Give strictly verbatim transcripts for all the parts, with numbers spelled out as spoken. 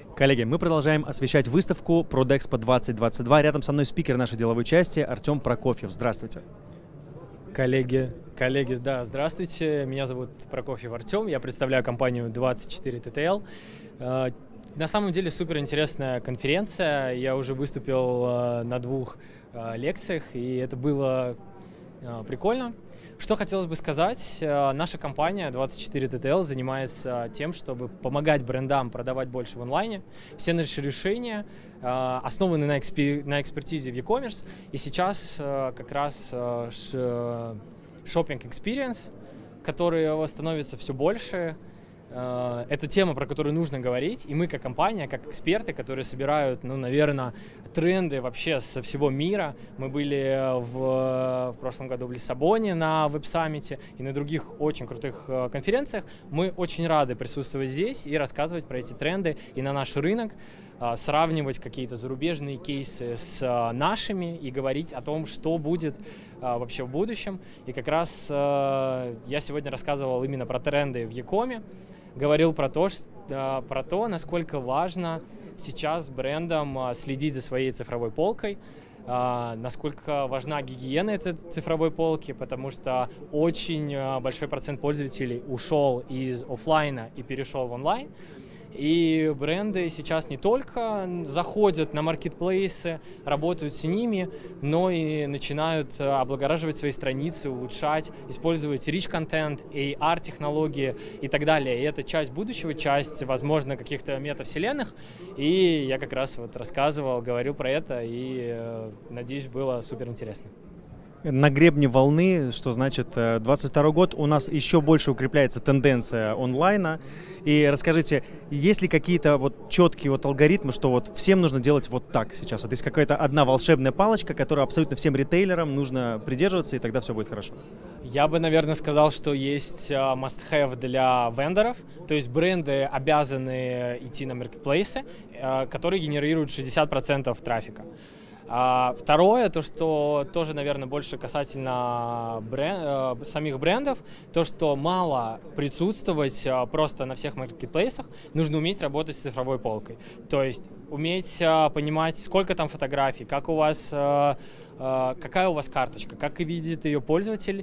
Коллеги, мы продолжаем освещать выставку ProdExpo двадцать двадцать два. Рядом со мной спикер нашей деловой части Артем Прокофьев. Здравствуйте. Коллеги, коллеги, да, здравствуйте. Меня зовут Прокофьев Артем. Я представляю компанию двадцать четыре тэ тэ эл. На самом деле супер интересная конференция. Я уже выступил на двух лекциях, и это было прикольно. Что хотелось бы сказать, наша компания двадцать четыре тэ тэ эл занимается тем, чтобы помогать брендам продавать больше в онлайне. Все наши решения основаны на, экспер на экспертизе в e-commerce, и сейчас как раз shopping experience, который становится все больше. Это тема, про которую нужно говорить, и мы как компания, как эксперты, которые собирают, ну, наверное, тренды вообще со всего мира. Мы были в, в прошлом году в Лиссабоне на веб-саммите и на других очень крутых конференциях. Мы очень рады присутствовать здесь и рассказывать про эти тренды и на наш рынок, сравнивать какие-то зарубежные кейсы с нашими и говорить о том, что будет вообще в будущем. И как раз я сегодня рассказывал именно про тренды в e-com, говорил про то, что, про то, насколько важно сейчас брендам следить за своей цифровой полкой, насколько важна гигиена этой цифровой полки, потому что очень большой процент пользователей ушел из офлайна и перешел в онлайн. И бренды сейчас не только заходят на маркетплейсы, работают с ними, но и начинают облагораживать свои страницы, улучшать, использовать rich-контент, эй ар-технологии и так далее. И это часть будущего, часть, возможно, каких-то метавселенных. И я как раз вот рассказывал, говорил про это, и, надеюсь, было супер интересно. На гребне волны, что значит двадцать второй год, у нас еще больше укрепляется тенденция онлайна. И расскажите, есть ли какие-то вот четкие вот алгоритмы, что вот всем нужно делать вот так сейчас? Вот есть какая-то одна волшебная палочка, которую абсолютно всем ритейлерам нужно придерживаться, и тогда все будет хорошо? Я бы, наверное, сказал, что есть must-have для вендоров, то есть бренды обязаны идти на маркетплейсы, которые генерируют шестьдесят процентов трафика. А второе, то, что тоже, наверное, больше касательно бренд, э, самих брендов, то, что мало присутствовать э, просто на всех маркетплейсах, нужно уметь работать с цифровой полкой. То есть уметь э, понимать, сколько там фотографий, как у вас, э, э, какая у вас карточка, как видит ее пользователь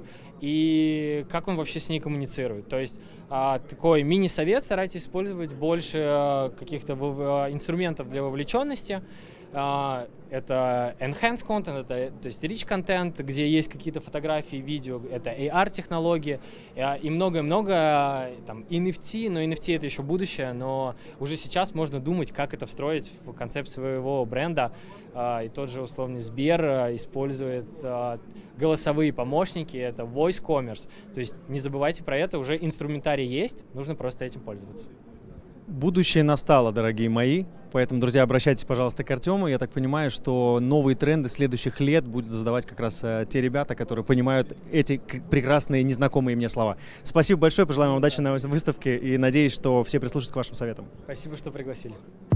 и как он вообще с ней коммуницирует. То есть э, такой мини-совет: старайтесь использовать больше э, каких-то э, инструментов для вовлеченности. Uh, это enhanced content, это, то есть rich content, где есть какие-то фотографии, видео, это эй ар-технологии uh, и много-много там эн эф ти, но эн эф ти это еще будущее, но уже сейчас можно думать, как это встроить в концепт своего бренда. Uh, и тот же условный Сбер uh, использует uh, голосовые помощники, это voice commerce, то есть не забывайте про это, уже инструментарий есть, нужно просто этим пользоваться. Будущее настало, дорогие мои, поэтому, друзья, обращайтесь, пожалуйста, к Артему. Я так понимаю, что новые тренды следующих лет будут задавать как раз те ребята, которые понимают эти прекрасные, незнакомые мне слова. Спасибо большое, пожелаем вам удачи на выставке и надеюсь, что все прислушаются к вашим советам. Спасибо, что пригласили.